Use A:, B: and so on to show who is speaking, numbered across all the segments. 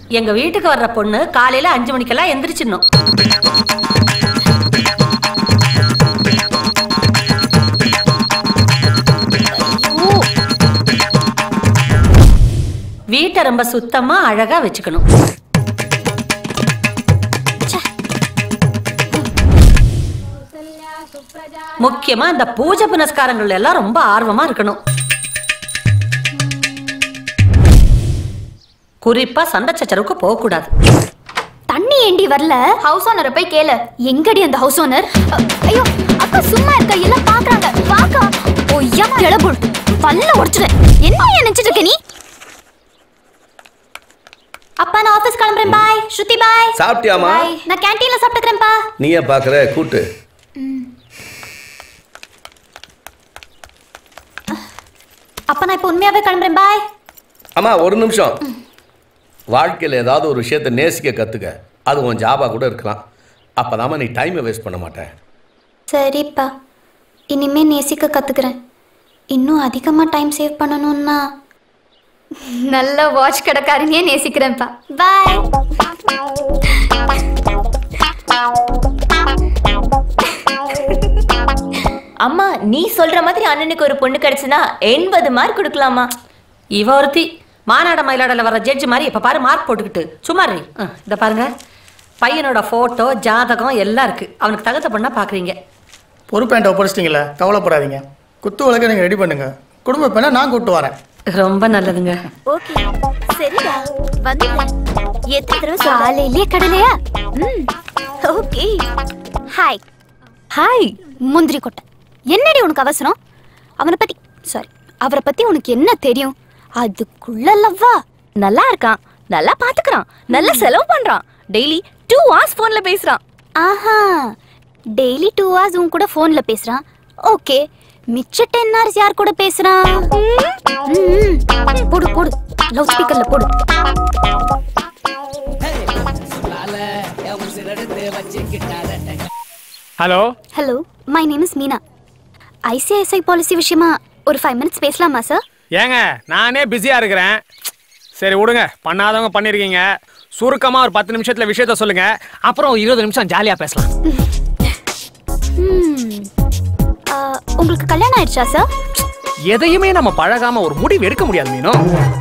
A: எங்க வீட்டுக்கு வர்ற பொண்ணு காலையில 5 மணிக்கெல்லாம் எந்திரிச்சிடணும். வீட்டை ரொம்ப சுத்தமா அழகா வச்சுக்கணும். முக்கியமா இந்த பூஜை புனஸ்காரங்கள் எல்லாம் ரொம்ப ஆர்வமா இருக்கணும். குறிப்பா சண்டை சச்சரவுக்கு போக கூடாது.
B: தண்ணி ஏண்டி வரல? ஹவுஸ் ஓனரை போய் கேளு. எங்கடி அந்த ஹவுஸ் ஓனர்? ஐயோ அக்கா சும்மா இருக்க, எல்லாம் பாக்குறாங்க. வாக்கா. ஓய்யா கிளபுல் பல்ல உடைச்சிடு. என்ன நினைச்சிட்டு இருக்க நீ? அப்பா நான் ஆபீஸ் கிளம்புறேன். பாய். ஸ்ருதி பாய்.
C: சாப்பிட்டியாமா?
B: நான் கேண்டீன்ல சாப்பிட்டுக்கறேன்ப்பா.
C: நீயே பாக்குற கூட்டு.
B: அப்பா நான் இப்போ உண்மையாவே கிளம்புறேன். பாய்.
C: அம்மா ஒரு நிமிஷம். வாழ்க்கையில் ஏதாவது ஒரு விஷயத்தை நேசிக்க கற்றுக்க. அது உன் ஜாபாக கூட இருக்கலாம். அப்போதாம்மா நீ டைமை வேஸ்ட் பண்ண மாட்டேன்.
B: சரிப்பா, இனிமே நேசிக்க கற்றுக்கிறேன். இன்னும் அதிகமாக டைம் சேவ் பண்ணணும்னா நல்ல வாட்ச் கடைக்காரனே நேசிக்கிறேன்ப்பா. பாய்.
D: அம்மா நீ சொல்ற மாதிரி அண்ணனுக்கு ஒரு பொண்ணு கிடைச்சுனா 80 மார்க் கொடுக்கலாமா?
A: இவ ஒருத்தி மாநாட மயிலாடல வர ஜட்ஜ் மாதிரி இப்ப பாரு மார்க் போட்டுக்கிட்டு சும்மா இரு. இத பாருங்க, பையனோட போட்டோ ஜாதகம் எல்லாம் இருக்கு. அவனுக்கு தகுந்த பண்ணா பாக்குறீங்க.
E: பொறுப்பேன்ட்ட ஒப்படைச்சிட்டீங்களா? கவலைப்படாதீங்க. குத்து வழக்க நீங்க ரெடி பண்ணுங்க. குடும்ப பெண்ணை நான் கூப்பிட்டு வரேன்.
A: ரொம்ப நல்லதுங்க.
B: ஓகே சரிடா வந்துடுறேன். எத்தனை தடவை காலையிலே கடலையா? ஓகே. ஹாய்.
D: ஹாய்
B: முந்திரி கொட்டை. என்னடி உனக்கு அவசரம்? அவரை பத்தி உனக்கு என்ன தெரியும்? அதுக்குள்ள லவ்வா?
D: நல்லா இருக்கான், நல்லா பாத்துக்கறான், நல்லா செலவு பண்றான். டெய்லி 2 hours போன்ல பேசுறான்.
B: ஆஹா, டெய்லி 2 hours உன் கூட போன்ல பேசுறான். ஓகே, மிச்ச 10 hours யார் கூட பேசுறான்? போடு போடு, லவுட் ஸ்பீக்கர்ல போடு.
F: Hello
B: hello, my name is Meena. ICICI policy விஷயமா ஒரு 5 minutes பேசலாமா சார்?
F: ஏங்க நானே பிஸியா இருக்கிறேன். சரி விடுங்க, பண்ணாதவங்க பண்ணிருக்கீங்க. சுருக்கமா ஒரு 10 நிமிஷத்துல விஷயத்த சொல்லுங்க. அப்புறம் 20 நிமிஷம் ஜாலியா பேசலாம்.
B: உங்களுக்கு கல்யாணம் ஆயிடுச்சா சார்?
F: எதையுமே நம்ம பழகாம ஒரு முடிவு எடுக்க முடியாது மீனோ.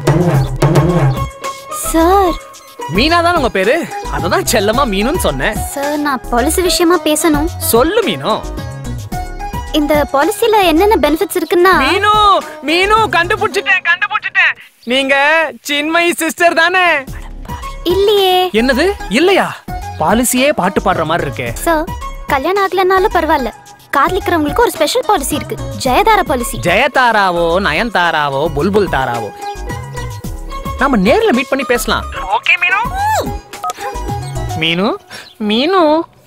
B: சார்
F: மீனா தான் உங்க பேரு, அததான் செல்லமா மீனுன்னு சொன்னேன்.
B: சார் நான் பாலிசி விஷயமா பேசணும்.
F: சொல்லு மீனோ.
B: இந்த பாலிசில என்னென்ன பெனிஃபிட்ஸ் இருக்குன்னா?
F: மீனு மீனு கண்டுபிடிச்சிட்டேன். நீங்க சின்மயி சிஸ்டர் தானே?
B: இல்லையே.
F: என்னது இல்லையா? பாலிசியே பாட்டு பாடுற மாதிரி இருக்கே.
B: சார் கல்யாணம் ஆகலனாலும் பரவாயில்ல, காதலிக்கிறவங்களுக்கு ஒரு ஸ்பெஷல் பாலிசி இருக்கு, ஜெயதாரா பாலிசி.
F: ஜெயதாராவோ நயன்தாராவோ புல்புல் தாராவோ நாம நேர்ல மீட் பண்ணி பேசலாம். ஓகே மீனு. மீனு மீனு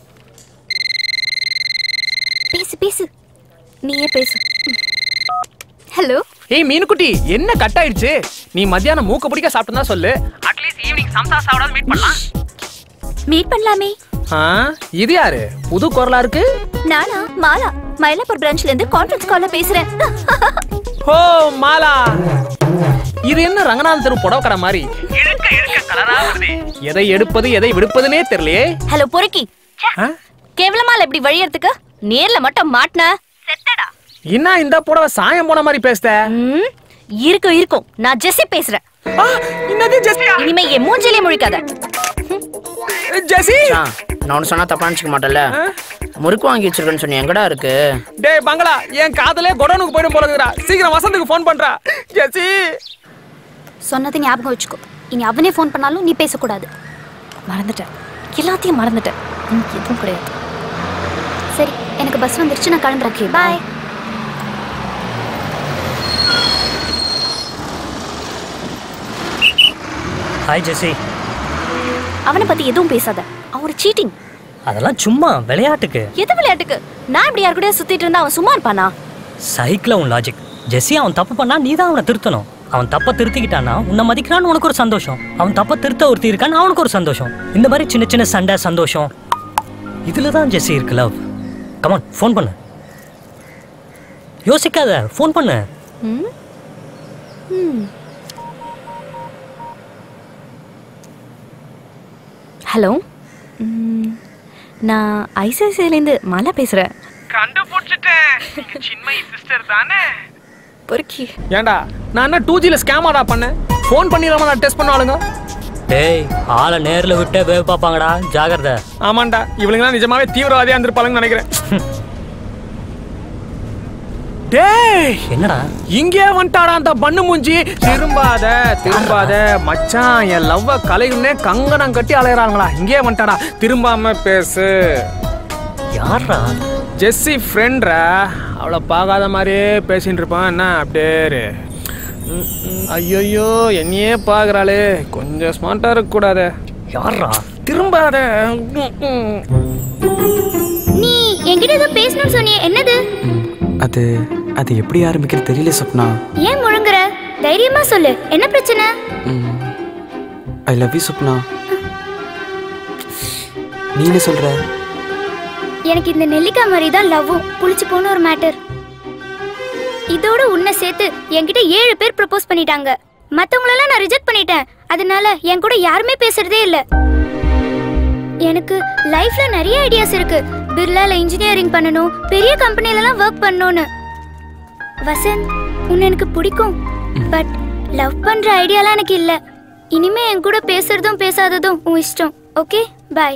B: பேசு பேசு, நீயே பேசு. ஹலோ.
F: ஏய் மீனு குட்டி, என்ன கட் ஆயிடுச்சு? நீ மத்தியானம் மூக்க பிடிக்க சாப்பிட்டா சொல்லு. அட்லீஸ்ட் ஈவினிங் சம்சா சாப்பிடாம மீட் பண்ணலாம்.
B: மீட் பண்ணலாமே.
F: இது யாரு? புது குரலா இருக்கு.
B: நானா? மாலா. மயிலாப்பூர் பிரான்ச்ல இருந்து கான்ஃபரன்ஸ் கால்ல பேசுறேன்.
F: ஓ மாலா, இது என்ன ரங்கநாதன் தெரு புடவை கடை மாதிரி இழுக்க கலரா வருது. எதை எடுப்பது எதை விடுப்பதுனே தெரியலையே.
D: ஹலோ பொறுக்கி, கேவலமால இப்படி வழியறதுக்கு நேர்ல மட்டும் மாட்ன செத்தடா.
F: என்ன இந்த புடவை சாயம் போன மாதிரி பேசுத?
D: இருக்கும், நான் ஜெஸ்ஸி பேசுறேன்.
F: என்னது ஜெஸ்ஸியா?
D: இனிமே என் மூஞ்சிலே முழிக்காத.
F: ஜெஸ்ஸி,
G: நான் சொன்னா தப்பா நினைச்சுக்க மாட்டேன்ல? முறுக்கு வாங்கி வச்சிருக்கேன்னு சொன்னி எங்கடா இருக்கு?
F: டேய் பங்களா, என் காதலே கொடோனுக்கு போயிடும் போல இருக்குடா. சீக்கிரம் வசந்துக்கு ஃபோன் பண்றா. ஜெஸ்ஸி
B: சொன்னதை ஞாபகம் வச்சுக்கோ. இனி அவனே ஃபோன் பண்ணாலும் நீ பேசக்கூடாது.
D: மறந்துட்டேன், எல்லாத்தையும் மறந்துட்டேன். எதுவும் கிடையாது.
B: சரி, எனக்கு பஸ் வந்துருச்சு, நான் கிளம்புறேன். பாய்.
H: Hi Jessie.
D: அவனை பத்தி எதுவும் பேசாத, அவன் ஒரு சீட்டிங்.
H: அதெல்லாம் சும்மா விளையாட்டுக்கு.
D: எது விளையாட்டுக்கு? நான் இப்படி யார் கூட சுத்திட்டு இருந்தா அவன் சும்மா இருப்பானா?
H: சைக்கிள் உன் லாஜிக். ஜெஸ்ஸி அவன் தப்பு பண்ணா நீ தான் அவனை திருத்தணும். அவன் தப்ப திருத்திக்கிட்டானா உன்னை மதிக்கிறான்னு உனக்கு ஒரு சந்தோஷம். அவன் தப்ப திருத்த ஒருத்தி இருக்கான்னு அவனுக்கு ஒரு சந்தோஷம். இந்த மாதிரி சின்ன சின்ன சண்டை சந்தோஷம் இதுல தான் ஜெஸ்ஸி இருக்கு லவ். கமான் ஃபோன் பண்ணு, யோசிக்காத, ஃபோன் பண்ணு.
D: ஹலோ, நான் ஐசிஐசிஐலேருந்து மாலா பேசுகிறேன்.
F: கண்டுபிடிச்சிட்டேன். சின்மயி சிஸ்டர் தானே?
D: பொறுக்கி.
F: ஏண்டா நான் என்ன 2Gல ஸ்கேமாடா பண்ணேன்? ஃபோன் பண்ணிடாம நான் டெஸ்ட் பண்ணுவாளுங்க.
H: டேய், ஆளை நேரில் விட்டே வேவ் பார்ப்பாங்கடா, ஜாகிரதை.
F: ஆமாண்டா, இவளுங்கலாம் நிஜமாவே தீவிரவாதியா இருந்திருப்பாளுங்கன்னு நினைக்கிறேன். டேய்,
H: என்னடா
F: இங்கே வந்துட்டாடா அந்த பண்ணு மூஞ்சி. திரும்பாத மச்சான், என் லவ்வ கலையுன்னே கங்கணம் கட்டி அலையறாங்களா. இங்கே வந்துட்டாடா, திரும்பாம பேசு.
H: யாரா?
F: ஜெஸ்ஸி ஃப்ரெண்ட்ரா. அவளை பார்க்காத மாதிரியே பேசிட்டு இருப்பான். என்ன அப்படியே? ஐயோ, என்னையே பார்க்குறாளே, கொஞ்சம் ஸ்மார்ட்டா இருக்க கூடாது.
H: யாரா?
F: திரும்பாத.
B: நீ என்கிட்ட ஏதோ பேசணும்னு சொன்னியே, என்னது?
I: அது எப்படி ஆரம்பிக்கிறது தெரியல சொப்னா.
B: ஏன் முழுங்குற? தைரியமா சொல்லு, என்ன பிரச்சனை?
I: I love you Swapna. நீ என்ன சொல்ற?
B: எனக்கு இந்த நெல்லிக்காய் மாதிரி தான் லவ்வும் புளிச்சு போன ஒரு மேட்டர். இதோட உன்னை சேர்த்து என்கிட்ட 7 பேர் ப்ரப்போஸ் பண்ணிட்டாங்க. மற்றவங்களெல்லாம் நான் ரிஜெக்ட் பண்ணிட்டேன். அதனால என் கூட யாருமே பேசுறதே இல்லை. எனக்கு லைஃப்ல நிறைய ஐடியாஸ் இருக்கு. பிர்லால இன்ஜினியரிங் பண்ணணும், பெரிய கம்பெனிலலாம் ஒர்க் பண்ணணும்னு. வசந்த், உன்னை எனக்கு பிடிக்கும். பட் லவ் பண்ற ஐடியாலாம் எனக்கு இல்லை. இனிமே என் கூட பேசுறதும் பேசாததும் உன் இஷ்டம். ஓகே, பாய்.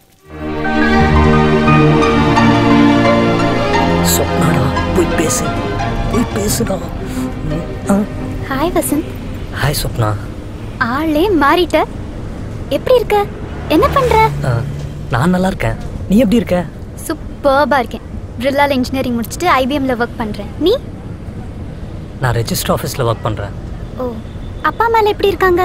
H: சொப்னாடா, போய் பேசுடா.
B: ஹாய் வசந்த்.
H: ஹாய் சொப்னா.
B: ஆளே மாறிட்ட. எப்படி இருக்க? என்ன பண்ற?
H: நான் நல்லா இருக்கேன். நீ எப்படி இருக்க?
B: சூப்பர்பா இருக்கேன். பிர்லால இன்ஜினியரிங் முடிச்சுட்டு IBMல ஒர்க் பண்றேன். நீ?
H: நான் ரெஜிஸ்டர் ஆஃபீஸில் ஒர்க் பண்ணுறேன்.
B: ஓ, அப்பா அம்மா எப்படி இருக்காங்க?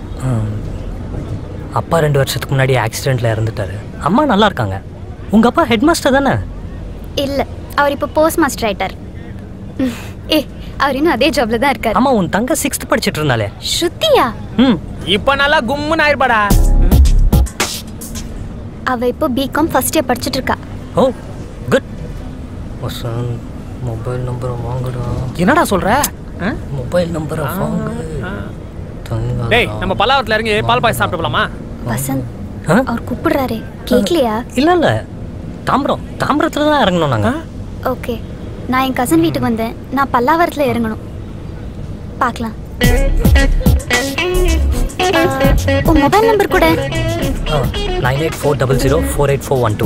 H: அப்பா 2 வருஷத்துக்கு முன்னாடி ஆக்சிடெண்ட்டில் இறந்துட்டாரு. அம்மா நல்லா இருக்காங்க. உங்கள் அப்பா ஹெட் மாஸ்டர் தானே?
B: இல்லை, அவர் இப்போ போஸ்ட் மாஸ்டர் ஆயிட்டார். அவர் இன்னும் அதே ஜாப்ல தான் இருக்காரு.
H: அம்மா, உன் தங்க 6th படிச்சிட்டு இருந்தாலே.
B: ஸ்ருதியா?
F: இப்போ நல்லா கும்முன்னு ஆயிடுபாடா.
B: அவ இப்போ BCom ஃபர்ஸ்ட் இயர் படிச்சிட்டு இருக்கா.
H: ஓ, குட். வசந்த், மொபைல் நம்பரை வாங்குடா.
F: என்னடா சொல்ற?
H: மொபைல் நம்பரை வாங்கு.
F: டேய், நம்ம பல்லாவரத்துல இறங்கி பால் பாய் சாப்பிட்டு போலாமா?
B: வசந்த், அவர் கூப்பிடுறாரே, கேட்கலையா?
H: இல்லை, தாம்பரத்தில் தான் இறங்கணும் நாங்கள்.
B: ஓகே, நான் என் கசன் வீட்டுக்கு வந்தேன். நான் பல்லாவரத்தில் இறங்கணும். பார்க்கலாம். உன் மொபைல் நம்பர் கூட?
H: 9840048412.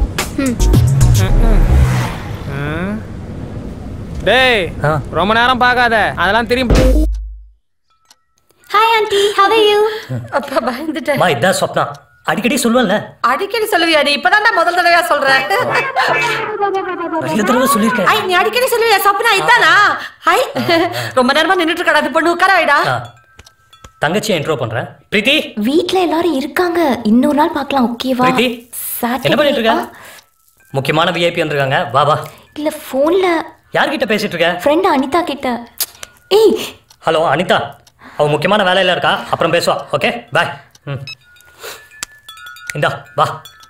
F: டேய், ரொம்ப நேரம் பார்க்காத, அதெல்லாம் தெரியும்.
B: Hi aunty, how are you?
A: அப்பா பயந்துட்டேன்.
H: மா, இதான் சொப்னா. அடிக்கடி சொல்லுவல்ல.
A: அடிக்கடி சொல்லுவியா? நீ இப்பதான் முதல் தடவையா சொல்ற.
H: ரெண்டு தடவை சொல்லிருக்கேன்.
A: நீ அடிக்கடி சொல்லுவியா சொப்னா? இதானா? ஹாய், ரொம்ப நேரமா நின்னுட்டு இருக்கடா. அது பொண்ணு உட்காரடா.
H: தங்கச்சியை இன்ட்ரோ பண்றேன். பிரீத்தி,
D: வீட்ல எல்லாரும் இருக்காங்க, இன்னொரு நாள் பார்க்கலாம். ஓகேவா?
H: பிரீத்தி, என்ன பண்ணிட்டு இருக்க? முக்கியமான விஐபி வந்திருக்காங்க, வா வா.
D: இல்ல, போன்ல.
H: யார்கிட்ட பேசிட்டு இருக்க?
D: ஃப்ரெண்ட் அனிதா கிட்ட. ஏய்,
H: ஹலோ அனிதா, அவ முக்கியமான வேலையில இருக்கா, அப்புறம் பேசுவா. Okay, bye. இந்தா வா.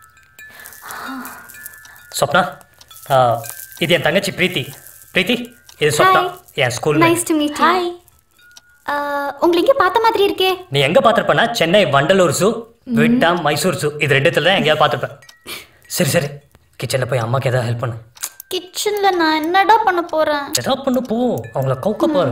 H: சொப்னா, இது என் தங்கச்சி பிரீத்தி. பிரீத்தி, இது சொப்னா, என் school.
B: Nice to meet you. Hi. உங்களுக்கு இங்கே பார்த்த மாதிரி இருக்கே.
H: நீ எங்க பார்த்திருப்பனா? சென்னை வண்டலூர் ஜூ, விட்டா மைசூர் ஜூ, இது ரெண்டுத்துல தான் எங்கேயாவது பார்த்திருப்பேன். சரி சரி, கிச்சன்ல போய் அம்மாக்கு ஏதாவது ஹெல்ப் பண்ணு.
B: கிச்சன்ல நான் என்னடா பண்ண போறேன்?
H: ஏதாவது பண்ணு போ, அவங்கள கவுக்க பாரு.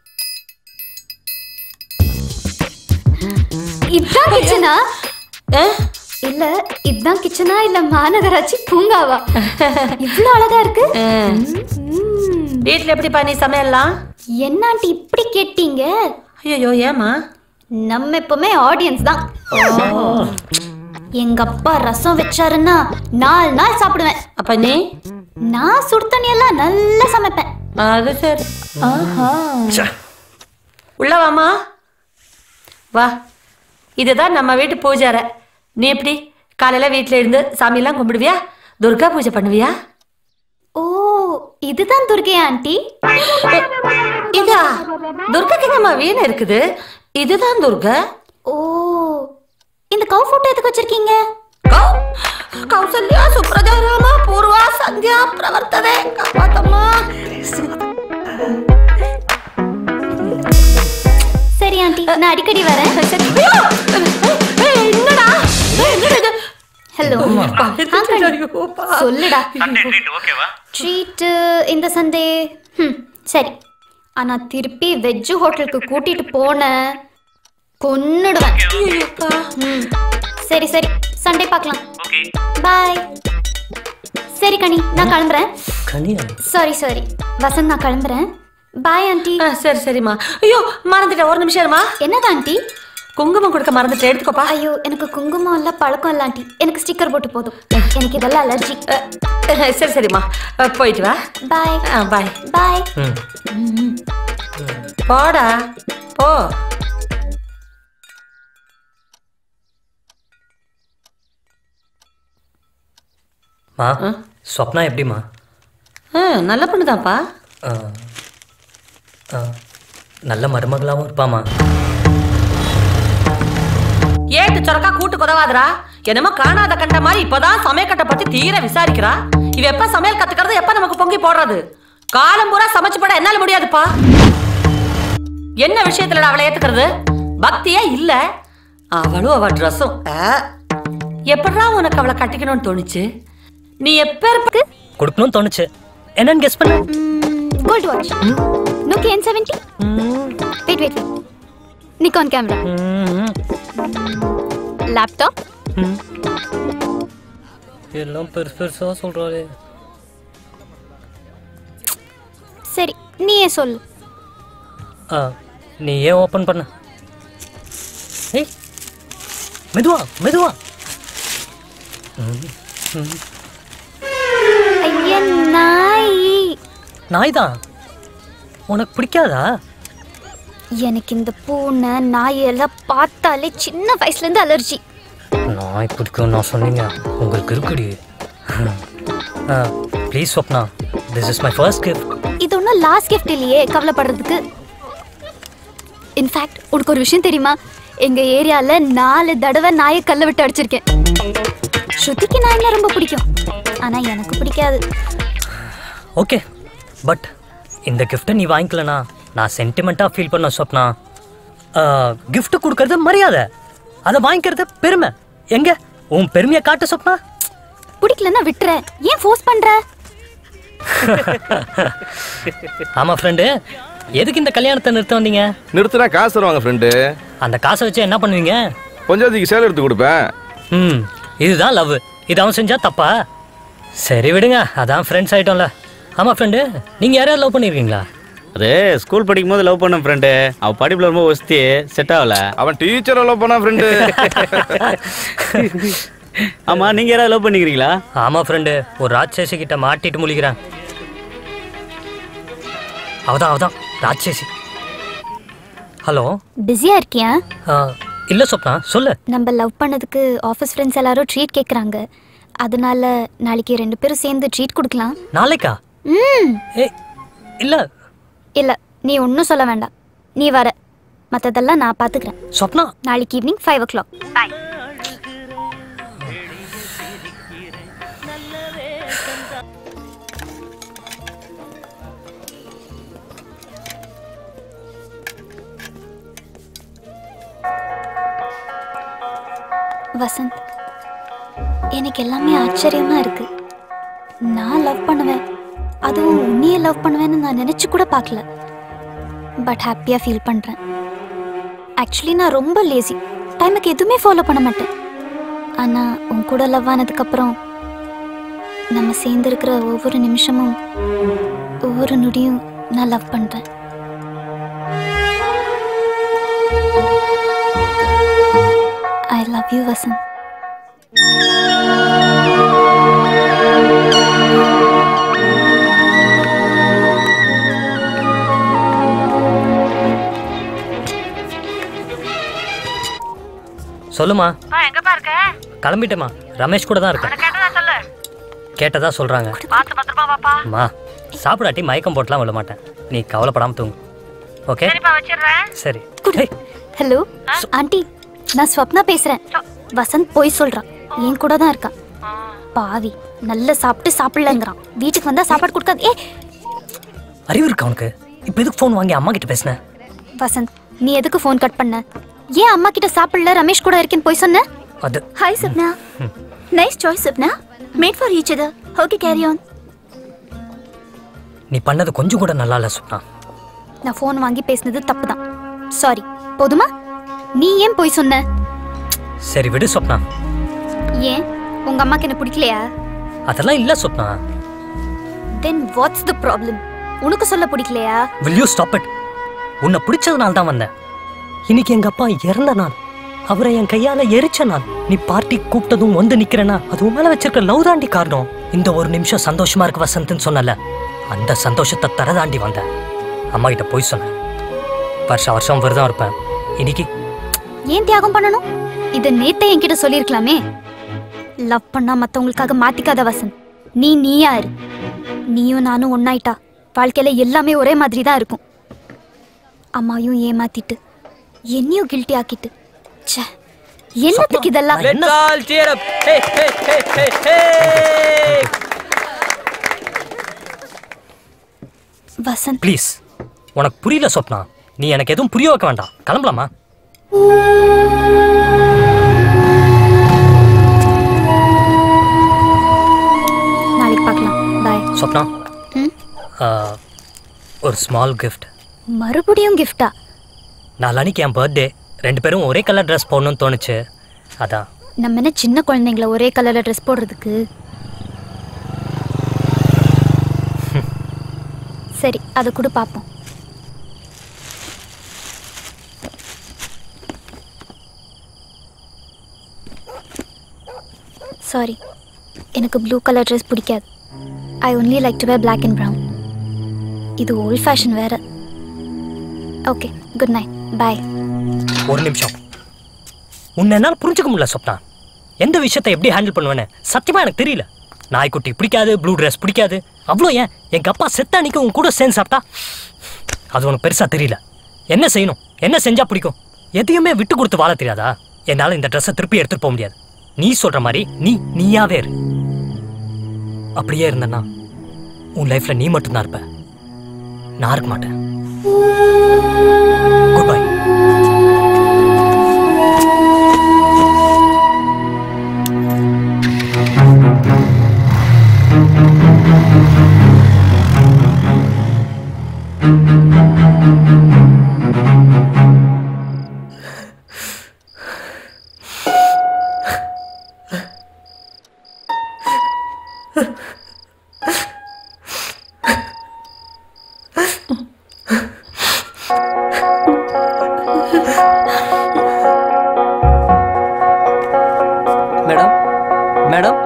B: இதான் கிச்சனா? இல்ல, இதான் கிச்சனா இல்ல மாநகராட்சி பூங்காவா? இவ்வளவு அழகா இருக்கு.
A: வீட்ல எப்படி பண்ணி சமையல்லாம்?
B: என்ன ஆண்டி இப்படி கேட்டீங்க?
A: ஐயோ, ஏமா?
B: நம்ம எப்பவுமே ஆடியன்ஸ் தான். எங்க அப்பா ரசம் வச்சாருன்னா 4 நாள் சாப்பிடுவேன்.
A: அப்ப நீ?
B: நான் சுடு தண்ணி எல்லாம் நல்லா சமைப்பேன்.
A: அது சரி. உள்ள வாமா, வா. இதுதான் நம்ம வீட்டு பூஜை. நீ எப்படி காலையில வீட்டுல இருந்து சாமியெல்லாம் கும்பிடுவியா? துர்கா பூஜை பண்ணுவியா?
B: ஓ, இதுதான் துர்கை ஆண்டி.
A: இதா துர்கைக்கு நம்ம வீணை இருக்குது. இதுதான் துர்கா.
B: ஓ, இந்த கவு போட்டோ எதுக்கு வச்சிருக்கீங்க?
A: கௌசல்யா சுப்ரஜா ராமா பூர்வா சந்தியா பிரவர்த்ததே காப்பாத்தம்மா.
B: சரி ஆண்டி, நான் அடிக்கடி வரேன்.
A: என்னடா
B: சொல்லுடா. ட்ரீட் இந்த சண்டே சரி. ஆனா திருப்பி வெஜ் ஹோட்டலுக்கு கூட்டிட்டு போன கொன்னுடுவேன். சரி சரி சண்டே பார்க்கலாம். பாய். சரி கனி நான் கிளம்புறேன். சாரி சாரி வசந்த் நான் கிளம்புறேன். Bye aunty.
A: சரி சரிம்மா. ஐயோ மறந்துட்டேன், ஒரு நிமிஷம் இருமா.
B: என்னது ஆண்டி?
A: குங்குமம் கொடுக்க மறந்துட்டு எடுத்துக்கோப்பா.
B: ஐயோ எனக்கு குங்குமம் இல்ல பழக்கம் இல்ல ஆண்டி. எனக்கு ஸ்டிக்கர் போட்டு போதும். எனக்கு இதெல்லாம் அலர்ஜி.
A: சரி சரிம்மா போயிட்டு வா.
B: பாய்.
A: பாய்
B: பாய்.
A: போடா போ.
H: மா ஸ்வப்னா எப்படிமா?
A: நல்ல பொண்ணுதான்ப்பா.
H: நல்ல மருமகளாகவும் இருப்பாமா.
A: ஏட்டு சொரக்கா கூட்டு குதவாதுரா. என்னமோ காணாத கண்ட மாதிரி இப்பதான் சமையக்கட்டை பத்தி தீர விசாரிக்கிறா. இவ எப்ப சமையல் கத்துக்கிறது, எப்ப நமக்கு பொங்கி போடுறது? காலம் பூரா சமைச்சு போட என்னால முடியாதுப்பா. என்ன விஷயத்துல அவளை ஏத்துக்கிறது? பக்தியே இல்ல. அவளும் அவ ட்ரெஸ்ஸும். எப்படா உனக்கு அவளை கட்டிக்கணும்னு தோணுச்சு? நீ எப்ப
H: கொடுக்கணும்னு தோணுச்சு. என்னன்னு கெஸ் பண்ணு.
B: Gold watch. Nokia N70. Wait wait. Nikon camera. Laptop.
H: எல்லாம் பெருசா சொல்றாளே.
B: சரி நீயே சொல்லு.
H: நீ ஏன் ஓபன் பண்ண? ஏய் மெதுவா மெதுவா.
B: ஐயா நாய்.
H: நாய் தான் உனக்கு பிடிக்காதா?
B: எனக்கு இந்த பூனை நாய் எல்லாம் பார்த்தாலே சின்ன வயசுல இருந்து அலர்ஜி.
H: நாய் பிடிக்கும் நான் சொன்னீங்க உங்களுக்கு இருக்குடி. Please Swapna, this is my first gift.
B: இது ஒன்றும் லாஸ்ட் கிஃப்ட் இல்லையே கவலைப்படுறதுக்கு. இன்ஃபேக்ட் உனக்கு ஒரு விஷயம் தெரியுமா? எங்க ஏரியால 4 தடவை நாயை கல்ல விட்டு அடிச்சிருக்கேன். ஸ்ருதிக்கு நாய்னா ரொம்ப பிடிக்கும், ஆனா எனக்கு பிடிக்காது.
H: ஓகே பட் இந்த கிஃப்ட்டை நீ வாங்கிக்கலனா நான் சென்டிமெண்ட்டாக ஃபீல் பண்ண ஸ்வப்னா. கிஃப்ட் கொடுக்கறது மரியாதை, அதை வாங்கிக்கிறது பெருமை. எங்க உன் பெருமையை காட்டு ஸ்வப்னா.
B: பிடிக்கலன்னா விட்டுற, ஏன் ஃபோர்ஸ் பண்ற?
H: ஆமா ஃப்ரெண்டு, எதுக்கு இந்த கல்யாணத்தை நிறுத்த வந்தீங்க?
J: நிறுத்தினா காசு தருவாங்க ஃப்ரெண்டு.
H: அந்த காசை வச்சு என்ன பண்ணுவீங்க?
J: கொஞ்சம் சேலை எடுத்து கொடுப்பேன்.
H: இதுதான் லவ். இது அவன் செஞ்சா தப்பா? சரி விடுங்க, அதான் ஃப்ரெண்ட்ஸ் ஆயிட்டோம்ல. ஆமா ஃப்ரெண்டு, நீங்க யாரையாவது லவ் பண்ணிருக்கீங்களா?
K: அது ஸ்கூல் படிக்கும் போது லவ் பண்ண ஃப்ரெண்டு. அவன் படிப்புல ரொம்ப ஒஸ்தி, செட் ஆகல.
J: அவன் டீச்சரை லவ் பண்ணா ஃப்ரெண்டு.
K: ஆமா, நீங்க யாராவது லவ் பண்ணிக்கிறீங்களா?
H: ஆமா ஃப்ரெண்டு, ஒரு ராட்சசி கிட்ட மாட்டிட்டு முழிக்கிறேன். அவதான் ராட்சசி. ஹலோ,
B: பிஸியா இருக்கியா?
H: இல்ல சொப்னா, சொல்லு.
B: நம்ம லவ் பண்ணதுக்கு ஆஃபீஸ் ஃப்ரெண்ட்ஸ் எல்லாரும் ட்ரீட் கேக்குறாங்க. அதனால நாளைக்கு 2 பேரும் சேர்ந்து ட்ரீட் கொடுக்கலாம்.
H: நாளைக்கா? இல்ல
B: இல்ல, நீ ஒன்னும் சொல்ல வேண்டாம். நீ வர, மத்ததெல்லாம் நான் பாத்துக்கிறேன்.
H: சொப்னா,
B: நாளைக்கு ஈவினிங் 5 o'clock. பை. வசந்த், எனக்கு எல்லாமே ஆச்சரியமா இருக்கு. நான் லவ் பண்ணுவேன், அதுவும் உன்னையே லவ் பண்ணுவேன்னு நான் நினைச்சு கூட பார்க்கல. பட் ஹாப்பியா ஃபீல் பண்றேன். ஆக்சுவலி நான் ரொம்ப லேசி, டைமுக்கு எதுவுமே ஃபாலோ பண்ண மாட்டேன். ஆனா உன் கூட லவ் ஆனதுக்கு அப்புறம் நம்ம சேர்ந்து இருக்கிற ஒவ்வொரு நிமிஷமும் ஒவ்வொரு நொடியும் நான் லவ் பண்றேன். I love you, Vasant.
H: சொல்லுமா.
A: எங்கப்பா இருக்க?
H: கிளம்பிட்டேமா, ரமேஷ் கூட தான் இருக்கேன்.
A: கேட்டதா சொல்லு.
H: கேட்டதா சொல்றாங்க.
A: பார்த்து பத்திரமா வாப்பா.
H: அம்மா, சாப்பிடாட்டி மயக்கம் போட்டுலாம் விட மாட்டேன். நீ கவலைப்படாம தூங்கு. ஓகே?
A: சரிப்பா, வச்சிடுறேன்.
H: சரி.
B: ஹலோ ஆண்டி, நான் ஸ்வப்னா பேசுறேன். வசந்த் போய் சொல்றான், என் கூட தான் இருக்கான். பாவி, நல்லா சாப்பிட்டு சாப்பிடலங்கிறான். வீட்டுக்கு வந்தா சாப்பாடு கொடுக்காது.
H: அறிவு இருக்கா உனக்கு? இப்போ எதுக்கு ஃபோன் வாங்கி அம்மா கிட்ட பேசுன?
B: வசந்த், நீ எதுக்கு ஃபோன் கட் பண்ண? ஏன் அம்மா கிட்ட சாப்பிடல, ரமேஷ் கூட இருக்கேன்னு போய் சொன்ன?
H: அது
B: hi Sapna. Nice choice, Sapna. Made for each other. Okay, carry on.
H: நீ பண்ணது கொஞ்சம் கூட நல்லா இல்ல சுப்னா.
B: நான் ஃபோன் வாங்கி பேசினது தப்பு தான். சாரி. போதுமா? நீ ஏன் போய் சொன்ன?
H: சரி விடு சுப்னா.
B: ஏன் உங்க அம்மாக்கு என்ன பிடிக்கலையா?
H: அதெல்லாம் இல்ல Swapna.
B: Then what's the problem? உனக்கு சொல்ல பிடிக்கலையா?
H: Will you stop it? உன்னை பிடிச்சதுனால தான் வந்தேன். இன்னைக்கு எங்க அப்பா இறந்த நாள். அவரை என் கையால எரிச்ச நாள். நீ பார்ட்டி கூப்பிட்டதும் வந்து நிக்கிறேன்னா அது உன் மேல வச்சிருக்க லவ் தாண்டி காரணம். இந்த ஒரு நிமிஷம் சந்தோஷமா இருக்கு வசந்த்னு சொன்னல, அந்த சந்தோஷத்தை தரதாண்டி வந்தேன். அம்மா கிட்ட போய் சொன்னேன். வருஷம் விரதம் இருப்பேன். இன்னைக்கு
B: ஏன் தியாகம் பண்ணணும்? இதை நேத்தே என்கிட்ட சொல்லியிருக்கலாமே. லவ் பண்ணா மத்தவங்களுக்காக மாத்திக்காத வசந்த். நீயா இரு. நீயும் நானும் ஒன்னாயிட்டா வாழ்க்கையில எல்லாமே ஒரே மாதிரி தான் இருக்கும். அம்மாயும் ஏமாத்திட்டு என்னையும் கில்ட்டி ஆக்கிட்டு என்னத்துக்கு இதெல்லாம்?
L: Let's all cheer up. Hey hey hey hey hey.
B: Vasanth
H: please, உனக்கு புரியல சொப்னா. நீ எனக்கு எதுவும் புரிய வைக்க வேண்டாம். கிளம்பலாமா?
B: நாளைக்கு பார்க்கலாம். பை.
H: சொப்னா, ஒரு ஸ்மால் கிஃப்ட்.
B: மறுபடியும் கிஃப்டா?
H: நாளைக்கு என் பர்த்டே. 2 பேரும் ஒரே கலர் ட்ரெஸ் போடணும்னு தோணுச்சு. அதான்.
B: நம்ம என்ன சின்ன குழந்தைங்கள ஒரே கலர்ல ட்ரெஸ் போடுறதுக்கு? சரி, அதை கூட பார்ப்போம். சாரி, எனக்கு ப்ளூ கலர் ட்ரெஸ் பிடிக்காது. I only like to wear black and brown. இது ஓல்ட் ஃபேஷன் வேற. Okay, good night. பாய்.
H: ஒரு நிமிஷம். உன்னை என்னால் புரிஞ்சுக்க முடியல சொப்னா. எந்த விஷயத்தை எப்படி ஹேண்டில் பண்ணுவேன்னு சத்தியமா எனக்கு தெரியல. நாய்க்குட்டி பிடிக்காது, ப்ளூ ட்ரெஸ் பிடிக்காது. அவ்வளோ ஏன் எங்க அப்பா செத்த அன்னைக்கு உன் கூட சேர்ந்து சாப்பிட்டா அது உனக்கு பெருசா தெரியல. என்ன செய்யணும், என்ன செஞ்சா பிடிக்கும், எதையுமே விட்டு கொடுத்து வாழ தெரியாதா? என்னால இந்த ட்ரெஸ்ஸை திருப்பி எடுத்துட்டு போக முடியாது. நீ சொல்ற மாதிரி நீயாவே இரு. அப்படியே இருந்தனா உன் லைஃப்ல நீ மட்டும்தான் இருப்ப, நான் இருக்க மாட்டேன். Good bye.
L: மேடம்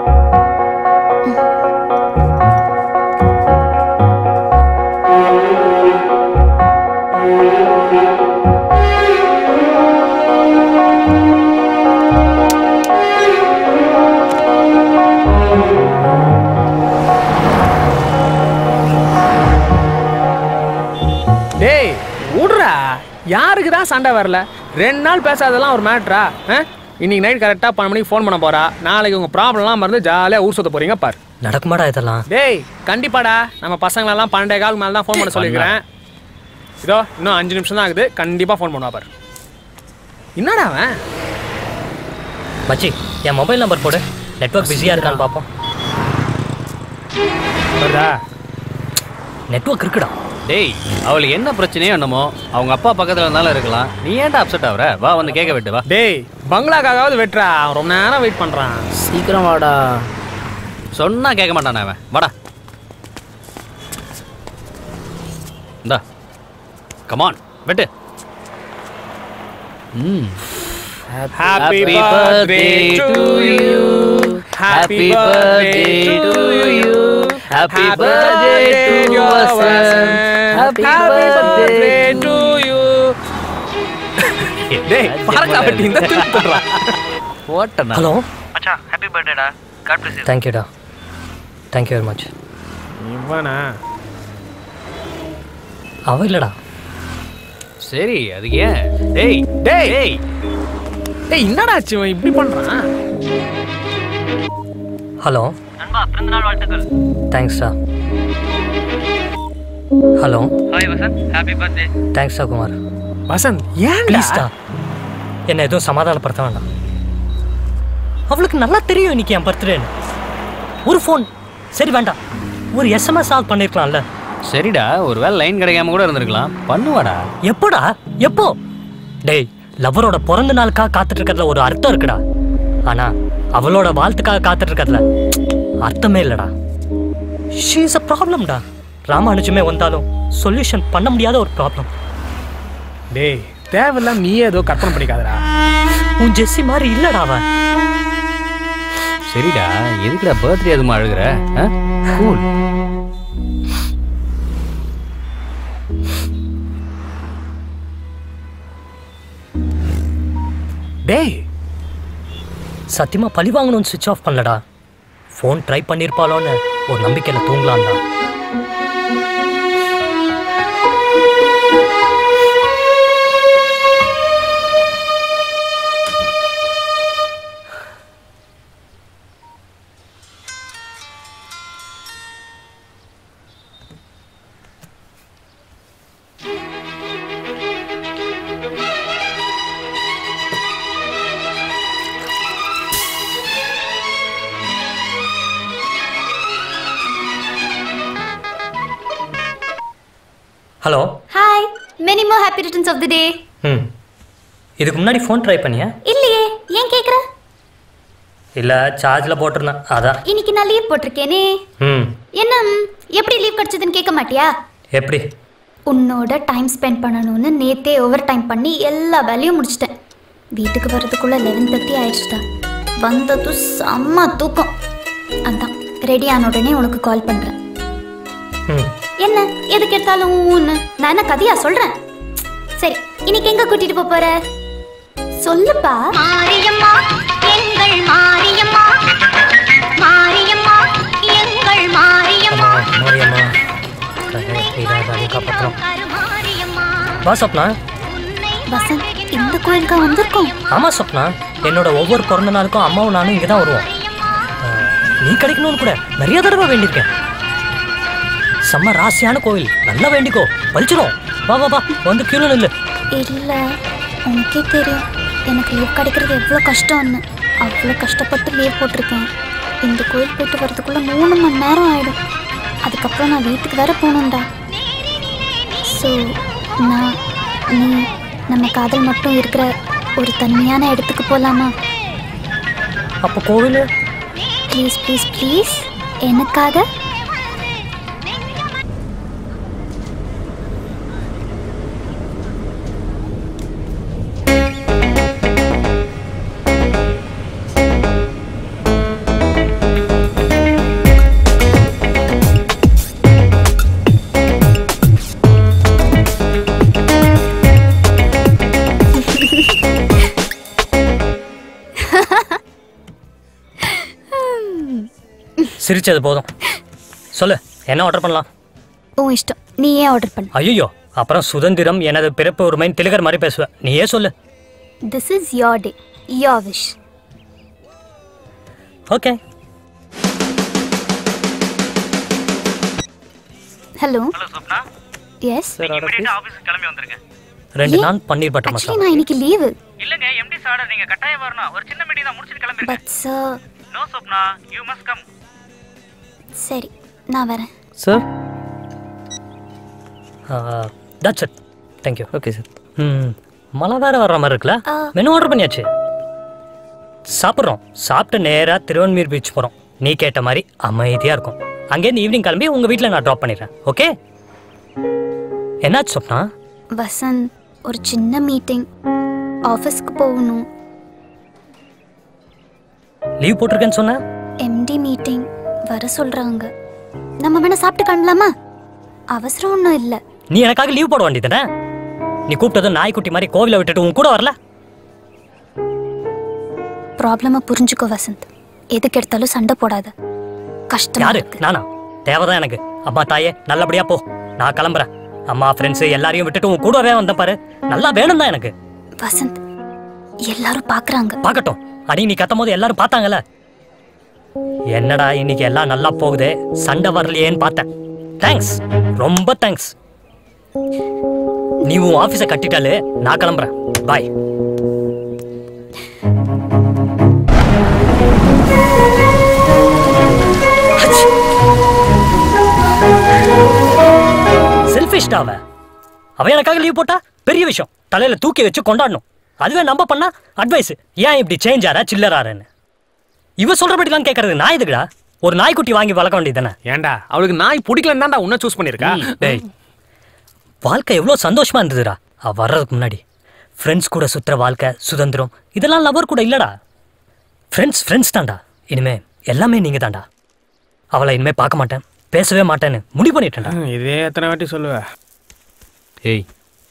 F: டேய் விடுறா, யாருக்கு தான் சண்டை வரல? 2 நாள் பேசாதெல்லாம் ஒரு மேட்ரா? இன்னைக்கு நைட் கரெக்டாக 12 மணிக்கு ஃபோன் பண்ண போறா. நாளைக்கு உங்க ப்ராப்ளம்லாம் மறந்து ஜாலியாக ஊர் சுத்த போறீங்க பாரு.
H: நடக்குமாடா இதெல்லாம்?
F: டேய் கண்டிப்பாடா, நம்ம பசங்களெல்லாம் 12 கால் மேலே தான் ஃபோன் பண்ண சொல்லிக்கிறேன். இதோ இன்னும் 5 நிமிஷம் தான் ஆகுது, கண்டிப்பாக ஃபோன் பண்ணுவா பாரு. என்னடா அவன்?
H: மச்சி, என் மொபைல் நம்பர் போடு, நெட்வொர்க் பிஸியாக இருக்கான்னு பார்ப்போம். நெட்வொர்க் இருக்குடா.
K: டேய், அவளுக்கு என்ன பிரச்சனையோ என்னமோ, அவங்க அப்பா பக்கத்தில் இருந்தாலும் இருக்கலாம். நீ ஏன்டா அப்செட் ஆகுற? வா வந்து கேட்க விட்டு வா.
F: டேய் பங்களாக்காவது வெட்டுறா, ரொம்ப நேரம் வெயிட் பண்ணுறான்.
G: சீக்கிரம் வாடா.
K: சொன்னா கேட்க மாட்டானே அவன். வாடா, இந்தா கமான் வெட்டு.
F: Happy birthday to you. Happy birthday to you.
K: Happy birthday to us.
F: Happy birthday to you. டேய் பாரக்கா வெட்டி இந்த தூக்கு போடுறா.
K: போட்டனா.
H: ஹலோ
L: மச்சான், ஹேப்பி பர்த்டேடா. God bless you.
H: தேங்க் யூடா. Thank you very much.
F: இவனா
H: அவ இல்லடா.
K: சரி அதுக்கு ஏன்? டேய்
F: டேய் டேய் என்னடா ஆச்சு இவன் இப்படி பண்றான்?
H: ஹலோ
L: நண்பா, பிறந்தநாள் வாழ்த்துக்கள்.
H: தேங்க்ஸ்டா. Hello
L: hi Vasanth, happy birthday.
H: தேங்க்ஸ்டா குமார்.
F: வசந்த் ஏன்டா?
H: ப்ளீஸ்டா, என்ன எதுவும் சமாதானப்படுத்த வேண்டாம். அவளுக்கு நல்லா தெரியும் இன்னைக்கு என் பர்த்டேன்னு. ஒரு ஃபோன் சரி வேண்டாம், ஒரு எஸ்எம்எஸ் ஆல் பண்ணிருக்கலாம்ல.
K: சரிடா, ஒரு வேளை லைன் கிடைக்காம கூட இருந்திருக்கலாம். பண்ணுவாடா.
H: எப்போடா? எப்போ? டேய், லவரோட பிறந்த நாளுக்காக காத்துட்டு இருக்கிறதுல ஒரு அர்த்தம் இருக்குடா. ஆனா அவளோட வாழ்த்துக்காக காத்துட்டு இருக்கிறதுல அர்த்தமே இல்லடா. She is a ப்ராப்ளம்டா. ராமானுஜமே வந்தாலும் சொல்யூஷன் பண்ண முடியாத ஒரு ப்ராப்ளம்.
F: டேய், தேவையில்லாம் நீயே ஏதோ கற்பனை பண்ணிக்காதடா.
H: உன் ஜெஸ்ஸி மாதிரி இல்லடா அவன்.
K: சரிடா, எதுக்குடா பர்த்டே அதுமா அழுகுற? கூல்.
H: டேய், சத்தியமா பழி வாங்கணும்னு சுவிட்ச் ஆஃப் பண்ணலடா. ஃபோன் ட்ரை பண்ணிருப்பாளோன்னு ஒரு நம்பிக்கையில தூங்கலாம்டா. Hello.
B: Hi, many more happy returns of the day.
H: இதுக்கு முன்னாடி ஃபோன் ட்ரை பண்ணியா?
B: இல்லையே, ஏன் கேக்குற?
H: இல்ல, சார்ஜ்ல போட்டிருந்தேன் அதான்.
B: இன்னைக்கு நான் லீவ் போட்டிருக்கேனே. என்ன எப்படி லீவ் கிடைச்சதுன்னு கேட்க மாட்டியா?
H: எப்படி?
B: உன்னோட டைம் ஸ்பெண்ட் பண்ணணும்னு நேத்தே ஓவர் டைம் பண்ணி எல்லா வேலையும் முடிச்சிட்டேன். வீட்டுக்கு வர்றதுக்குள்ள 11:30 ஆயிடுச்சுடா. வந்ததும் செம்ம தூக்கம். அதான் ரெடி ஆன உடனே உனக்கு கால் பண்றேன். என்ன எதுக்கு எடுத்தாலும் நான் என்ன கதையா சொல்றேன்? சரி, இன்னைக்கு எங்க கூட்டிட்டு போற? சொல்லுப்பா.
M: மாரியம்மா எங்கள் மாரியம்மா, மாரியம்மா எங்கள் மாரியம்மா,
H: மாரியம்மா வா சொப்னா.
B: வசந்த், இந்த கோயிலுக்கா வந்திருக்கோம்?
H: ஆமா சொப்னா, என்னோட ஒவ்வொரு பிறந்த நாளுக்கும் அம்மாவும் நானும் இங்கே தான் வருவோம். நீ கிடைக்கணும்னு கூட நிறைய தடவை வேண்டியிருக்கேன். செம்ம ராசியான கோவில், நல்லா வேண்டிக்கோ, பழிச்சிரும். வா வா வா, வந்து கீழே நில்லு.
B: இல்ல, உனக்கே தெரியும் எனக்கு லீவ் கிடைக்கிறது எவ்வளோ கஷ்டம்னு. அவ்வளோ கஷ்டப்பட்டு லீவ் போட்டிருக்கேன். இந்த கோயில் போயிட்டு வரதுக்குள்ள 3 மணி நேரம் ஆயிடும். அதுக்கப்புறம் நான் வீட்டுக்கு வேற போகணும்டா. ஸோ நீ நம்ம காதல் மட்டும் இருக்கிற ஒரு தனியான இடத்துக்கு போகலாமா?
H: அப்போ கோவில்
B: ப்ளீஸ் ப்ளீஸ் ப்ளீஸ் எனக்காக.
H: சிரிச்சது போதும். சொல்லு, என்ன ஆர்டர் பண்ணலாம்?
B: உன் இஷ்டம், நீயே ஆர்டர் பண்ணு.
H: ஐயோ, அப்புறம் சுதந்திரம் எனது பிறப்பு உரிமைன்னு திலகர் மாதிரி பேசுவேன். நீயே சொல்லு.
B: This is your day, your wish.
H: Okay.
B: Hello.
N: Hello Swapna.
B: Yes.
N: இமிடியேட்டா ஆபீஸ்க்கு கிளம்பி வந்துருங்க.
H: 2 நாள் பன்னீர் பட்டர் மசாலா.
B: ஆக்சுவலி நான் இன்னைக்கு லீவு.
N: இல்லங்க, எம்டி ஆர்டர், நீங்க கட்டாயம் வரணும். ஒரு சின்ன மீட்டிங் தான் முடிச்சிட்டு கிளம்பிருங்க.
B: But sir.
N: No Swapna, you must come.
B: சரி, நான் வரேன்.
H: Sir. That's it. Thank you.
I: Okay sir.
H: மழை வேற வர்ற மாதிரி இருக்குல்ல? மெனு ஆர்டர் பண்ணியாச்சு. சாப்பிட்றோம். சாப்பிட்டு நேராக திருவன்மீர் பீச் போகிறோம். நீ கேட்ட மாதிரி அமைதியாக இருக்கும். அங்கேருந்து ஈவினிங் கிளம்பி உங்கள் வீட்டில் நான் ட்ராப் பண்ணிடுறேன். ஓகே? என்னாச்சு சொப்னா?
B: வசந்த், ஒரு சின்ன மீட்டிங், ஆஃபீஸ்க்கு போகணும்.
H: லீவ் போட்டிருக்கேன்னு சொன்ன?
B: எம்டி மீட்டிங் வர சொல்றாங்க. நம்ம வேணா சாப்பிட்டு கிளம்பலாமா? அவசரம் ஒன்றும் இல்லை.
H: நீ எனக்காக லீவ் போட வேண்டியதானே? நீ கூப்பிட்டதும் நாய்க்குட்டி மாதிரி கோவிலை விட்டுட்டு உன் கூட வரல.
B: ப்ராப்ளமை புரிஞ்சுக்கோ வசந்த். எதுக்கு எடுத்தாலும் சண்டை போடாத. கஷ்டம்.
H: யாரு? நானா? தேவைதான் எனக்கு. அம்மா தாயே, நல்லபடியா போ. நான் கிளம்புறேன். அம்மா ஃப்ரெண்ட்ஸ் எல்லாரையும் விட்டுட்டு உன் கூடவே வந்த பாரு. நல்லா வேணும் தான் எனக்கு.
B: வசந்த், எல்லாரும் பாக்குறாங்க.
H: பார்க்கட்டும். அடி நீ கத்தும் போது எல்லாரும் பார்த்தாங்கல்ல. என்னடா இன்னைக்கு எல்லாம் நல்லா போகுது, சண்டை வரலையேன்னு பார்த்தேன். தேங்க்ஸ், ரொம்ப தேங்க்ஸ். நீ உன் ஆஃபீஸை கட்டிட்டாலே நான் கிளம்புறேன். பாய். செல்ஃபிஷ்டா அவன் எனக்காக லீவ் போட்டா பெரிய விஷயம், தலையில தூக்கி வச்சு கொண்டாடணும். அதுவே நம்ம பண்ணா அட்வைஸ், ஏன் இப்படி சேஞ்ச் ஆறா சில்லறாருன்னு. இவ சொல்றபடிலாம் கேட்கறது நான் எதுக்குடா? ஒரு நாய்க்குட்டி வாங்கி வளர்க்க வேண்டியது தானே.
F: ஏன்டா அவளுக்கு நாய் பிடிக்கலன்னு தான்டா உன்னை சூஸ் பண்ணிருக்கா?
H: டேய், வாழ்க்கை எவ்வளோ சந்தோஷமா இருந்ததுடா அவ வர்றதுக்கு முன்னாடி. ஃப்ரெண்ட்ஸ் கூட சுத்துற வாழ்க்கை, சுதந்திரம், இதெல்லாம் லவர் கூட இல்லடா. ஃப்ரெண்ட்ஸ் தான்டா. இனிமே எல்லாமே நீங்க தான்டா. அவளை இனிமே பார்க்க மாட்டேன், பேசவே மாட்டேன்னு முடிவு பண்ணிட்டேன்டா.
F: இதே எத்தனை வாட்டி சொல்லுவ?
K: ஏய்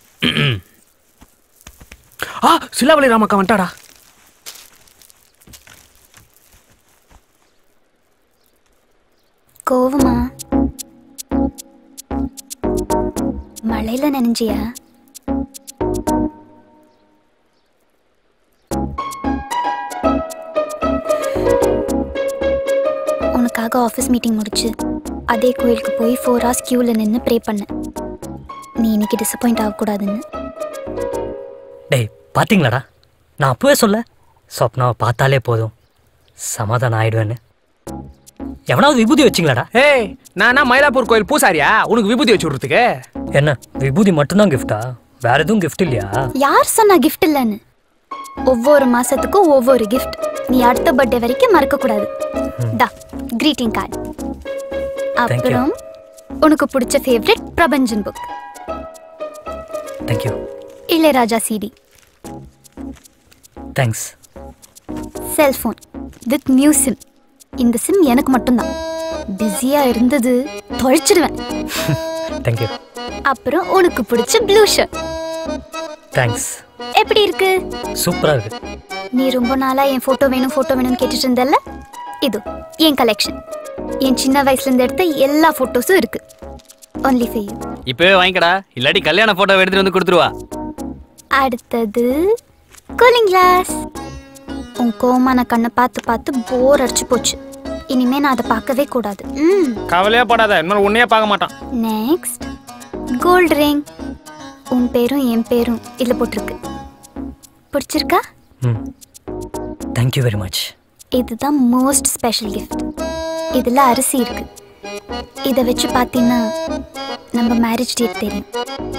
F: சிலாவளி ராமக்கா வந்துட்டாடா.
B: கோவமா? மழையில நனைஞ்சியா? உனக்காக ஆஃபீஸ் மீட்டிங் முடிச்சு அதே கோயிலுக்கு போய் 4 hours கியூவில் நின்று ப்ரே பண்ணேன். நீ இன்னைக்கு டிசப்பாயிண்ட் ஆகக்கூடாதுன்னு.
H: டேய் பாத்தீங்களாடா, நான் அப்பவே சொல்ல சொப்னாவை பார்த்தாலே போதும் சமாதானம் ஆயிடுவேன்னு. எவனாவது விபூதி வச்சிங்களாடா?
F: ஏய், நானா மயிலாப்பூர் கோயில் பூசாரியா உனக்கு விபூதி வச்சு விடுறதுக்கு?
H: என்ன விபூதி மட்டும்தான் கிஃப்டா? வேற எதுவும் கிஃப்ட் இல்லையா?
B: யார் சொன்னா கிஃப்ட் இல்லைன்னு? ஒவ்வொரு மாசத்துக்கும் ஒவ்வொரு கிஃப்ட். நீ அடுத்த பர்த்டே வரைக்கும் மறக்க கூடாது. டா கிரீட்டிங் கார்டு. அப்புறம் உனக்கு பிடிச்ச favourite Prapanchan book.
H: Thank you.
B: Ilaiyaraaja CD.
H: Thanks.
B: Cellphone with new SIM. இந்த சிம் எனக்கு மட்டும்தான். பிஸியா இருந்தது தொலைச்சிடுவேன்.
H: தேங்க்யூ.
B: அப்புறம் உனக்கு பிடிச்ச ப்ளூ ஷர்ட்.
H: தேங்க்ஸ்.
B: எப்படி இருக்கு?
H: சூப்பரா இருக்கு.
B: நீ ரொம்ப நாளா என் போட்டோ வேணும்னு கேட்டுட்டு இருந்தல்ல, இது என் கலெக்ஷன். என் சின்ன வயசுல இருந்து எடுத்த எல்லா போட்டோஸும் இருக்கு. Only for you.
K: இப்பவே வாங்கிக்கடா, இல்லாட்டி கல்யாண போட்டோ எடுத்துட்டு வந்து கொடுத்துருவா.
B: அடுத்தது கூலிங் கிளாஸ். உன் கோமான கண்ணை பார்த்து போர் அடிச்சு போச்சு. இனிமே நான் அதை பார்க்கவே கூடாது.
F: கவலையா படாத, இன்னொரு உன்னையே பார்க்க மாட்டான்.
B: Next gold ring. உன் பேரும் என் பேரும் இதுல போட்டிருக்கு. பிடிச்சிருக்கா?
H: Thank you very much.
B: இதுதான் மோஸ்ட் ஸ்பெஷல் கிஃப்ட். இதுல அரிசி இருக்கு. இதை வச்சு பார்த்தீங்கன்னா நம்ம மேரேஜ் டேட் தெரியும்.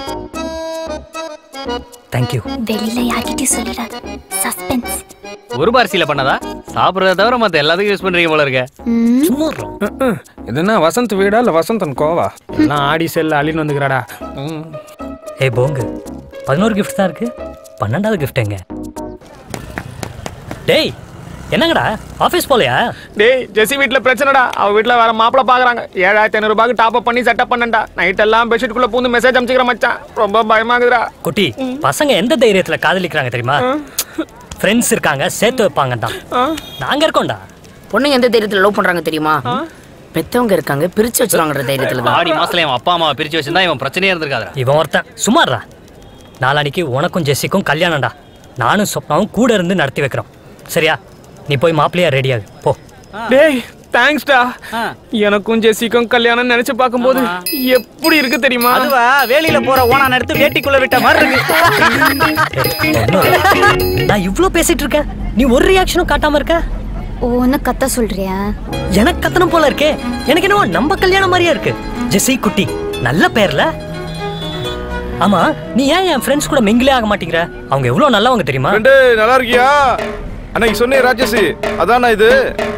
H: தேங்க்யூ.
B: வெளியில யார்கிட்டயும் சொல்லிடாத, சஸ்பென்ஸ்.
K: ஒரு பாரிசியில பண்ணதா? சாப்பிடுறத தவிர மத்த எல்லாத்துக்கும் யூஸ் பண்றீங்க போல இருக்க.
F: இதுனா வசந்த் வீடா இல்ல வசந்தன் கோவா? எல்லாம் ஆடி செல்ல அழின்னு வந்துக்கிறாடா.
H: ஏய் போங்கு, 11 கிஃப்ட் தான் இருக்கு. 12வது கிஃப்ட் எங்க? டேய் என்னங்கடா ஆபீஸ் போலையா?
F: டேய் ஜெசி வீட்ல பிரச்சனைடா. அவ வீட்ல வேற மாப்பிள பாக்குறாங்க. 7500 ரூபாய்க்கு டாப் அப் பண்ணி செட்டப் பண்ணேன்டா. நைட் எல்லாம் பெட்ஷீட் குள்ள பூந்து மெசேஜ் அனுப்பிச்சிக்கிற மச்சான். ரொம்ப பயமாகுதுடா.
H: குட்டி, பசங்க எந்த தைரியத்துல காதலிக்கிறாங்க தெரியுமா? ஃப்ரெண்ட்ஸ் இருக்காங்க, சேர்த்து வைப்பாங்க தான். நாங்க இருக்கோம்டா.
G: பொண்ணுங்க எந்த தைரியத்துல லவ் பண்றாங்க தெரியுமா? பெத்தவங்க இருக்காங்க, பிரிச்சு வச்சிருவாங்கன்ற தைரியத்துல தான்.
K: ஆடி மாசத்துல இவன் அப்பா அம்மாவை பிரிச்சு வச்சிருந்தா இவன் பிரச்சனையே இருந்திருக்காதா.
H: இவன் ஒருத்தன் சும்மாறா. நாளானிக்கு உனக்கும் ஜெஸ்ஸிக்கும் கல்யாணம்டா. நானும் சொப்னாவும் கூட இருந்து நடத்தி வைக்கிறோம். சரியா? நீ போய் மாப்பிள்ளையா ரெடியாகு போ.
F: டேய் தேங்க்ஸ்டா. எனக்கும் ஜெசிக்கும் கல்யாணம் நினைச்சு பார்க்கும்போது எப்படி இருக்கு தெரியுமா?
L: அதுவா வேலையில போற ஓனா எடுத்து வேட்டிக்குள்ள விட்ட மாதிரி இருக்கு.
H: நான் இவ்ளோ பேசிட்டு இருக்கேன், நீ ஒரு ரியாக்ஷனும் காட்டாம இருக்க.
B: ஓன்னு கத்த சொல்றியா?
H: எனக்கு கத்தணும் போல இருக்கே. எனக்கு என்னவோ நம்ம கல்யாணம் மாதிரியா இருக்கு. ஜெசி குட்டி நல்ல பேர்ல. ஆமா, நீ ஏன் என் ஃப்ரெண்ட்ஸ் கூட மிங்கிலே ஆக மாட்டேங்கிற? அவங்க எவ்வளவு நல்லவங்க தெரியுமா?
J: நல்லா இருக்கியா? அன்னைக்கு சொன்னே ராஜேஷ், அதானா இது?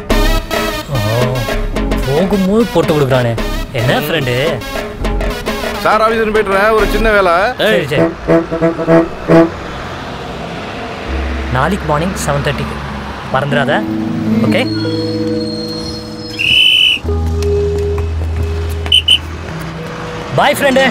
H: போகும்போது போட்டு கொடுக்குறானே. என்ன ஃப்ரெண்டு?
J: சார் ஆஃபீஸ் போயிட்டுறேன், ஒரு சின்ன வேலை.
H: சரி சரி. நாளைக்கு மார்னிங் 7:30க்கு மறந்துடாத. ஓகே? Bye friend.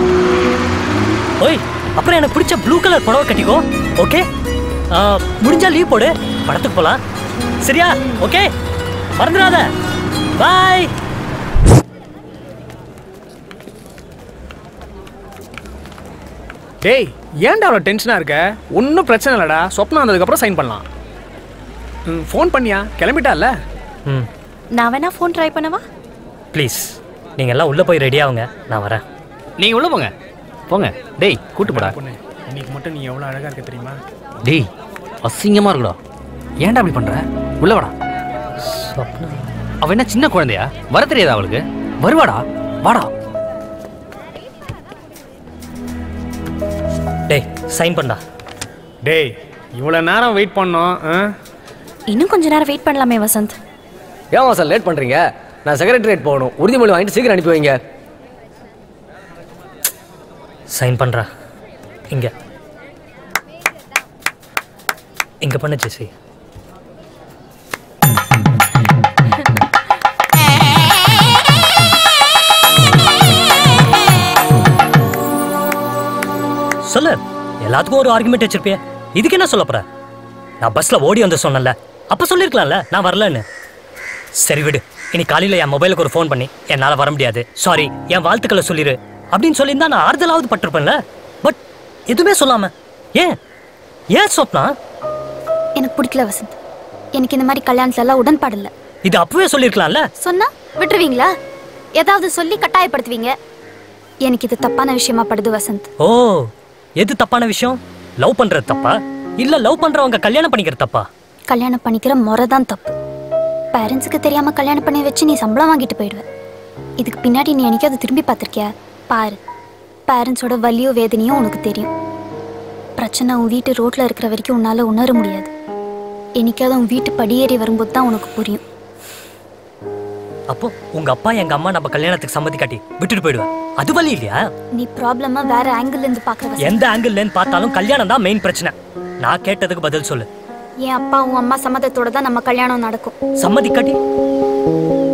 H: ஓய், அப்புறம் எனக்கு பிடிச்ச ப்ளூ கலர் புடவை கட்டிக்கோ. ஓகே? முடிஞ்சா லீவ் போடு, படத்துக்கு போலாம். சரியா? ஓகே, மறந்துடாத. பாய்.
F: டேய் ஏன்டா அவ்வளோ டென்ஷனா இருக்க? ஒன்றும் பிரச்சனை இல்லடா. சொப்னா வந்ததுக்கப்புறம் சைன் பண்ணலாம். ஃபோன் பண்ணியா? கிளம்பிட்டால?
D: நான் வேணா ஃபோன் ட்ரை பண்ணவா?
H: ப்ளீஸ், நீங்கள் எல்லாம் உள்ளே போய் ரெடி ஆகுங்க, நான் வரேன்.
K: நீங்கள் உள்ளே போங்க போங்க. டேய் கூட்டு போடா.
F: பொண்ணு இன்னைக்கு மட்டும் நீ எவ்வளோ அழகாக இருக்க தெரியுமா?
K: டேய் அசிங்கமாக இருக்குடா. ஏன்டா அப்படி பண்ணுற? உள்ள வாடா. அவ என்ன சின்ன குழந்தையா? வர தெரியாதா அவளுக்கு? வருவாடா, வாடா.
H: சைன் பண்ணா.
F: டேய் இவ்வளோ நேரம் வெயிட் பண்ணோம்.
D: இன்னும் கொஞ்ச நேரம் வெயிட் பண்ணலாமே வசந்த்.
O: ஏன் வசந்த் லேட் பண்ணுறீங்க? நான் செக்ரட்டரியேட் போகணும். உறுதிமொழி வாங்கிட்டு சீக்கிரம் அனுப்பி வைங்க.
H: சைன் பண்ணுறா. இங்கே இங்கே பண்ண ஜெசி. சொல்லு, எல்லாத்துக்கும் ஒரு ஆர்குமெண்ட் வச்சிருப்பிய. இதுக்கு என்ன சொல்ல போற? நான் பஸ்ல ஓடி வந்து சொன்னல, அப்ப சொல்லிருக்கலாம்ல நான் வரலன்னு. சரி விடு, இனி காலையில என் மொபைலுக்கு ஒரு ஃபோன் பண்ணி என்னால வர முடியாது, சாரி, என் வாழ்த்துக்களை சொல்லிரு அப்படின்னு சொல்லியிருந்தா நான் ஆறுதலாவது பட்டிருப்பேன்ல. பட் எதுவுமே சொல்லாம ஏன் ஏன் சொப்னா?
B: எனக்கு பிடிக்கல வசந்த். எனக்கு இந்த மாதிரி கல்யாணத்துல எல்லாம் உடன்பாடு இல்லை.
H: இது அப்பவே சொல்லிருக்கலாம்ல.
B: சொன்னா விட்டுருவீங்களா? ஏதாவது சொல்லி கட்டாயப்படுத்துவீங்க. எனக்கு இது தப்பான விஷயமா படுது வசந்த்.
H: ஓ, எது தப்பான விஷயம்? லவ் பண்றது தப்பா இல்ல லவ் பண்றவங்க கல்யாணம் பண்ணிக்கிறது தப்பா?
B: கல்யாணம் பண்ணிக்கிற முறை தான் தப்பு. பேரண்ட்ஸுக்கு தெரியாம கல்யாணம் பண்ணி வச்சு நீ சம்பளம் வாங்கிட்டு போயிடுவ. இதுக்கு பின்னாடி நீ எனக்கு அதை திரும்பி பார்த்திருக்கியா? பாரு, பேரண்ட்ஸோட வலியோ வேதனையும் உனக்கு தெரியும். பிரச்சனை உன் வீட்டு ரோட்ல இருக்கிற வரைக்கும் உன்னால உணர முடியாது. என்னைக்காவது உன் வீட்டு படியேறி வரும்போது தான் உனக்கு புரியும்.
H: அப்போ உங்க அப்பா எங்க அம்மா நம்ம கல்யாணத்துக்கு சம்மதி காட்டி விட்டுட்டு போயிடுவேன், அது வழி இல்லையா?
B: நீ ப்ராப்ளமா வேற ஆங்கிள் இருந்து பாக்குற.
H: எந்த ஆங்கிள் இருந்து பார்த்தாலும் கல்யாணம் தான் மெயின் பிரச்சனை. நான் கேட்டதுக்கு பதில் சொல்லு.
B: என் அப்பா உன் அம்மா சம்மதத்தோட தான் நம்ம கல்யாணம் நடக்கும்.
H: சம்மதி காட்டி